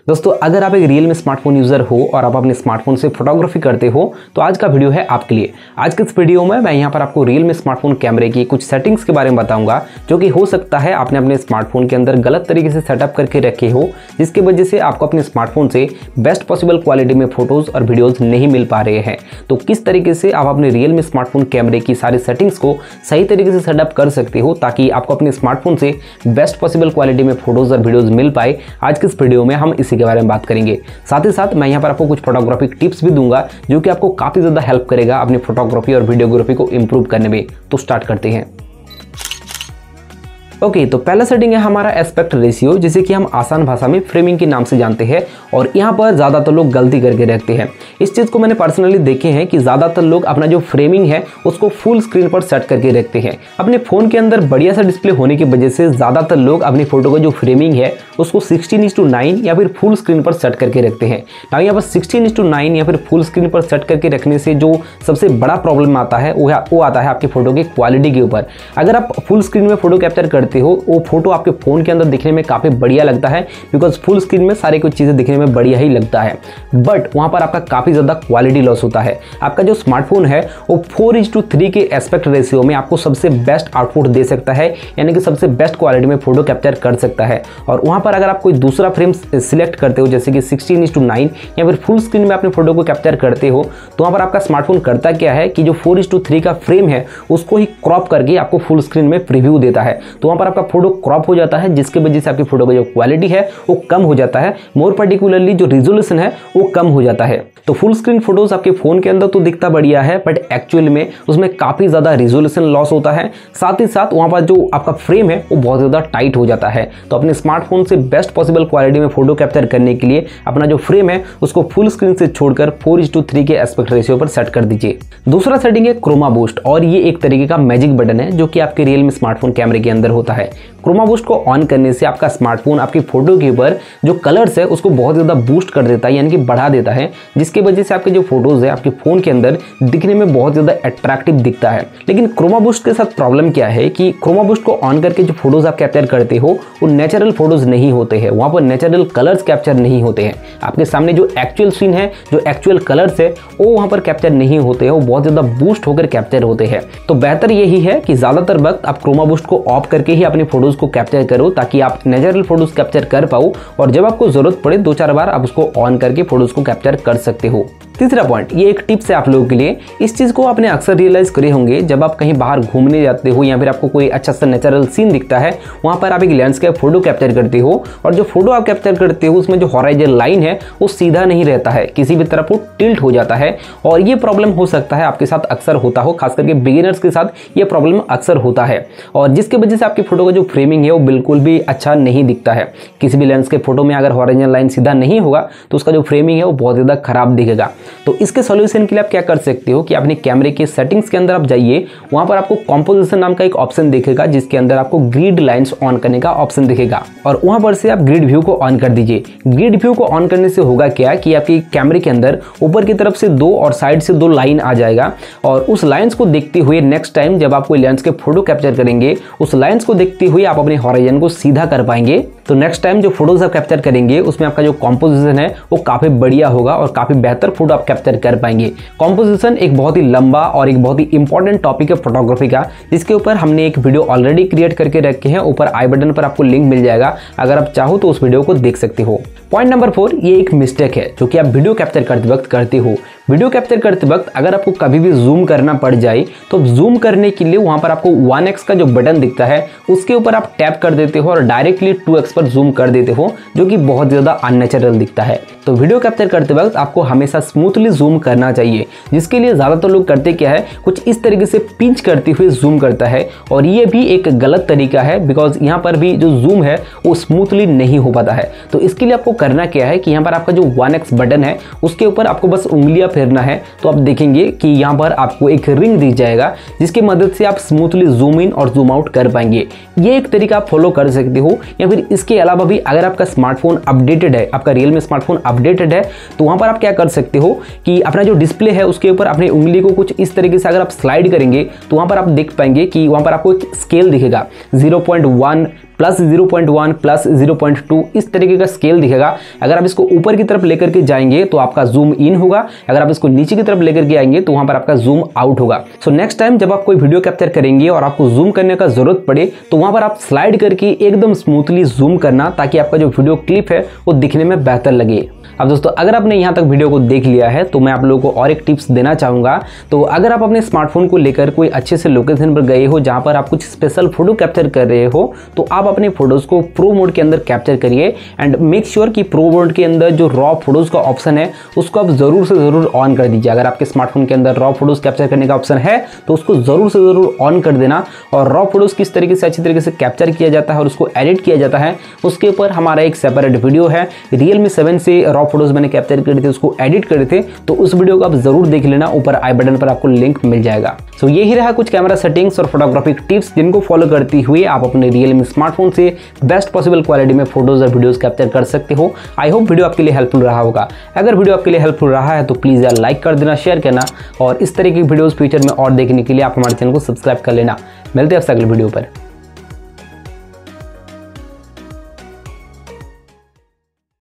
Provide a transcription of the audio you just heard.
दोस्तों अगर आप एक रियल में स्मार्टफोन यूजर हो और आप अपने स्मार्टफोन से फोटोग्राफी करते हो तो आज का वीडियो है आपके लिए। आज के इस वीडियो में मैं यहाँ पर आपको रियल में स्मार्टफोन कैमरे की कुछ सेटिंग्स के बारे में बताऊंगा जो कि हो सकता है आपने अपने स्मार्टफोन के अंदर गलत तरीके से सेटअप करके रखे हो, जिसकी वजह से आपको अपने स्मार्टफोन से बेस्ट पॉसिबल क्वालिटी में फोटोज और वीडियोज नहीं मिल पा रहे हैं। तो किस तरीके से आप अपने रियल में स्मार्टफोन कैमरे की सारी सेटिंग्स को सही तरीके से सेटअप कर सकते हो ताकि आपको अपने स्मार्टफोन से बेस्ट पॉसिबल क्वालिटी में फोटोज और वीडियोज मिल पाए, आज के इस वीडियो में हम इसी के बारे में बात करेंगे। साथ ही साथ मैं यहाँ पर आपको कुछ फोटोग्राफिक टिप्स भी दूंगा जो कि आपको काफी ज्यादा हेल्प करेगा अपनी फोटोग्राफी और वीडियोग्राफी को इंप्रूव करने में। तो स्टार्ट करते हैं। ओके, तो पहला सेटिंग है हमारा एस्पेक्ट रेशियो, जिसे कि हम आसान भाषा में फ्रेमिंग के नाम से जानते हैं। और यहाँ पर ज़्यादातर लोग गलती करके रखते हैं। इस चीज़ को मैंने पर्सनली देखे हैं कि ज़्यादातर लोग अपना जो फ्रेमिंग है उसको फुल स्क्रीन पर सेट करके रखते हैं। अपने फ़ोन के अंदर बढ़िया सा डिस्प्ले होने की वजह से ज़्यादातर लोग अपनी फोटो का जो फ्रेमिंग है उसको 16:9 या फिर फुल स्क्रीन पर सेट करके रखते हैं। ना यहाँ पर 16:9 या फिर फुल स्क्रीन पर सेट करके रखने से जो सबसे बड़ा प्रॉब्लम आता है वो आता है आपकी फोटो की क्वालिटी के ऊपर। अगर आप फुल स्क्रीन में फोटो कैप्चर करते हो वो फोटो आपके फोन के अंदर दिखने में काफी बढ़िया लगता है, बिकॉज फुल स्क्रीन में सारी कुछ चीजें दिखने में बढ़िया ही लगता है, बट वहां पर आपका काफी ज्यादा क्वालिटी लॉस होता है। आपका जो स्मार्टफोन है वो 4:3 के एस्पेक्ट रेशियो में आपको सबसे बेस्ट आउटपुट दे सकता है, यानी कि सबसे बेस्ट क्वालिटी में फोटो कैप्चर कर सकता है। और वहां पर अगर आप कोई दूसरा फ्रेम सिलेक्ट करते हो जैसे कि 16:9 या फिर फुल स्क्रीन में अपने फोटो को कैप्चर करते हो तो वहां पर आपका स्मार्टफोन करता क्या है कि जो 4:3 का फ्रेम है उसको ही क्रॉप करके आपको फुल स्क्रीन में प्रीव्यू देता है। तो वहां पर आपका फोटो क्रॉप हो जाता है, जिसकी वजह से आपकी फोटो का जो क्वालिटी है वो कम हो जाता है। मोर पर्टिकुलरली जो रिजोल्यूशन है वो कम हो जाता है। तो फुल स्क्रीन फोटोज आपके फोन के अंदर तो दिखता बढ़िया है, बट एक्चुअल में उसमें काफी ज्यादा रिजोल्यूशन लॉस होता है। साथ ही साथ वहां पर जो आपका फ्रेम है वो बहुत ज्यादा टाइट हो जाता है। तो अपने स्मार्टफोन से बेस्ट पॉसिबल क्वालिटी में फोटो कैप्चर करने के लिए अपना जो फ्रेम है उसको फुल स्क्रीन से छोड़कर 4:3 के एस्पेक्ट रेशियो पर सेट कर दीजिए। दूसरा सेटिंग है क्रोमा बूस्ट, और ये एक तरीके का मैजिक बटन है जो कि आपके रियल में स्मार्टफोन कैमरे के अंदर होता है। क्रोमा बूस्ट को ऑन करने से आपका स्मार्टफोन आपकी फोटो के ऊपर जो कलर्स है उसको बहुत ज्यादा बूस्ट कर देता है, यानी कि बढ़ा देता है, जिसकी वजह से आपके जो फोटोज है आपके फोन के अंदर दिखने में बहुत ज्यादा अट्रैक्टिव दिखता है। लेकिन क्रोमा बूस्ट के साथ प्रॉब्लम क्या है कि क्रोमा बूस्ट को ऑन करके जो फोटोज आप कैप्चर करते हो वो नेचुरल फोटोज नहीं होते हैं, वहां पर नेचुरल कलर्स कैप्चर नहीं होते हैं। आपके सामने जो एक्चुअल सीन है, जो एक्चुअल कलर्स है वो वहां पर कैप्चर नहीं होते हैं, वो बहुत ज्यादा बूस्ट होकर कैप्चर होते हैं। तो बेहतर यही है कि ज्यादातर वक्त आप क्रोमा बूस्ट को ऑफ करके ही अपनी फोटोज को कैप्चर करो ताकि आप नेचुरल फोटोज कैप्चर कर पाओ, और जब आपको जरूरत पड़े 2-4 बार आप उसको ऑन करके फोटोज को कैप्चर कर सकते हो। तीसरा पॉइंट, ये एक टिप्स है आप लोगों के लिए। इस चीज को आपने अक्सर रियलाइज करे होंगे जब आप कहीं बाहर घूमने जाते हो या फिर आपको कोई अच्छा सा नेचुरल सीन दिखता है, वहां पर आप एक लैंडस्केप फोटो कैप्चर करते हो और जो फोटो आप कैप्चर करते हो उसमें जो हॉराइजन लाइन है वो सीधा नहीं रहता है, किसी भी तरफ वो टिल्ट हो जाता है। और ये प्रॉब्लम हो सकता है आपके साथ अक्सर होता हो, खास करके बिगिनर्स के साथ ये प्रॉब्लम अक्सर होता है, और जिसकी वजह से आपकी फोटो का जो फ्रेमिंग है वो बिल्कुल भी अच्छा नहीं दिखता है। किसी भी लैंडस्केप फोटो में अगर हॉराइजन लाइन सीधा नहीं होगा तो उसका जो फ्रेमिंग है वो बहुत ज्यादा खराब दिखेगा। तो इसके सॉल्यूशन के लिए आप क्या कर सकते हो कि अपने कैमरे के सेटिंग्स के अंदर आप जाइए, वहां पर आपको कंपोजिशन नाम का एक ऑप्शन दिखेगा जिसके अंदर आपको ग्रिड लाइंस ऑन करने का ऑप्शन दिखेगा, और वहां पर से आप ग्रिड व्यू को ऑन कर दीजिए। ग्रिड व्यू को ऑन करने से होगा क्या कि आपके कैमरे के अंदर ऊपर की तरफ से 2 और साइड से 2 लाइन आ जाएगा, और उस लाइंस को देखते हुए नेक्स्ट टाइम जब आप कोई लेंस के फोटो कैप्चर करेंगे उस लाइंस को देखते हुए आप अपने हॉराइजन को सीधा कर पाएंगे। तो नेक्स्ट टाइम जो फोटोज आप कैप्चर करेंगे उसमें आपका जो कंपोजिशन है वो काफी बढ़िया होगा और काफी बेहतर फोटो आप कैप्चर कर पाएंगे। कंपोजिशन एक बहुत ही लंबा और एक बहुत ही इंपॉर्टेंट टॉपिक है फोटोग्राफी का, जिसके ऊपर हमने एक वीडियो ऑलरेडी क्रिएट करके रखे हैं। ऊपर आई बटन पर आपको लिंक मिल जाएगा, अगर आप चाहो तो उस वीडियो को देख सकते हो। पॉइंट नंबर 4, ये एक मिस्टेक है जो कि आप वीडियो कैप्चर करते वक्त करते हो। वीडियो कैप्चर करते वक्त अगर आपको कभी भी जूम करना पड़ जाए तो जूम करने के लिए वहां पर आपको 1x का जो बटन दिखता है उसके ऊपर आप टैप कर देते हो और डायरेक्टली 2x पर जूम कर देते हो, जो कि बहुत ज्यादा अननेचुरल दिखता है। तो वीडियो कैप्चर करते वक्त आपको हमेशा स्मूथली जूम करना चाहिए, जिसके लिए ज्यादातर लोग करते क्या है, कुछ इस तरीके से पिंच करते हुए जूम करता है, और ये भी एक गलत तरीका है, बिकॉज यहाँ पर भी जो जूम है वो स्मूथली नहीं हो पाता है। तो इसके लिए आपको करना क्या है कि यहाँ पर आपका जो 1x बटन है उसके ऊपर आपको बस उंगलियां फेरना है, तो आप देखेंगे कि यहाँ पर आपको एक रिंग दिख जाएगा जिसकी मदद से आप स्मूथली जूम इन और जूम आउट कर पाएंगे। ये एक तरीका आप फॉलो कर सकते हो। या फिर इसके अलावा भी अगर आपका स्मार्टफोन अपडेटेड है, आपका रियल में स्मार्टफोन अपडेटेड है, तो वहां पर आप क्या कर सकते हो कि अपना जो डिस्प्ले है उसके ऊपर अपनी उंगली को कुछ इस तरीके से अगर आप स्लाइड करेंगे तो वहां पर आप देख पाएंगे कि वहां पर आपको एक स्केल दिखेगा 0.1 +0.1 +0.2 इस तरीके का स्केल दिखेगा। अगर आप इसको ऊपर की तरफ लेकर के जाएंगे तो आपका जूम इन होगा, अगर आप इसको नीचे की तरफ लेकर के आएंगे तो वहां पर आपका जूम आउट होगा। सो नेक्स्ट टाइम जब आप कोई वीडियो कैप्चर करेंगे और आपको जूम करने का जरूरत पड़े तो वहां पर आप स्लाइड करके एकदम स्मूथली जूम करना, ताकि आपका जो वीडियो क्लिप है वो दिखने में बेहतर लगे। अब दोस्तों, अगर आपने यहाँ तक वीडियो को देख लिया है तो मैं आप लोगों को और एक टिप्स देना चाहूँगा। तो अगर आप अपने स्मार्टफोन को लेकर कोई अच्छे से लोकेशन पर गए हो जहाँ पर आप कुछ स्पेशल फोटो कैप्चर कर रहे हो, तो आप अपने फोटोज़ को प्रो मोड के अंदर कैप्चर करिए एंड मेक श्योर कि प्रो मोड के अंदर जो रॉ फोटोज़ का ऑप्शन है उसको आप ज़रूर से ज़रूर ऑन कर दीजिए। अगर आपके स्मार्टफोन के अंदर रॉ फोटोज़ कैप्चर करने का ऑप्शन है तो उसको ज़रूर से ज़रूर ऑन कर देना। और रॉ फोटोज़ किस तरीके से अच्छी तरीके से कैप्चर किया जाता है और उसको एडिट किया जाता है उसके ऊपर हमारा एक सेपरेट वीडियो है। Realme 7 से रॉ फोटोज़ मैंने कैप्चर करे थे, उसको एडिट करे थे, तो उस वीडियो को आप जरूर देख लेना, ऊपर आई बटन पर आपको लिंक मिल जाएगा। सो यही रहा कुछ कैमरा सेटिंग्स और फोटोग्राफिक टिप्स जिनको फॉलो करती हुए आप अपने Realme स्मार्टफोन से बेस्ट पॉसिबल क्वालिटी में फोटोज और वीडियोस कैप्चर कर सकते हो। आई होप वीडियो आपके लिए हेल्पफुल रहा होगा। अगर वीडियो आपके लिए हेल्पफुल रहा है तो प्लीज़ यार लाइक कर देना, शेयर करना, और इस तरह की वीडियोस फ्यूचर में और देखने के लिए आप हमारे चैनल को सब्सक्राइब कर लेना। मिलते हैं आपसे अगले वीडियो पर।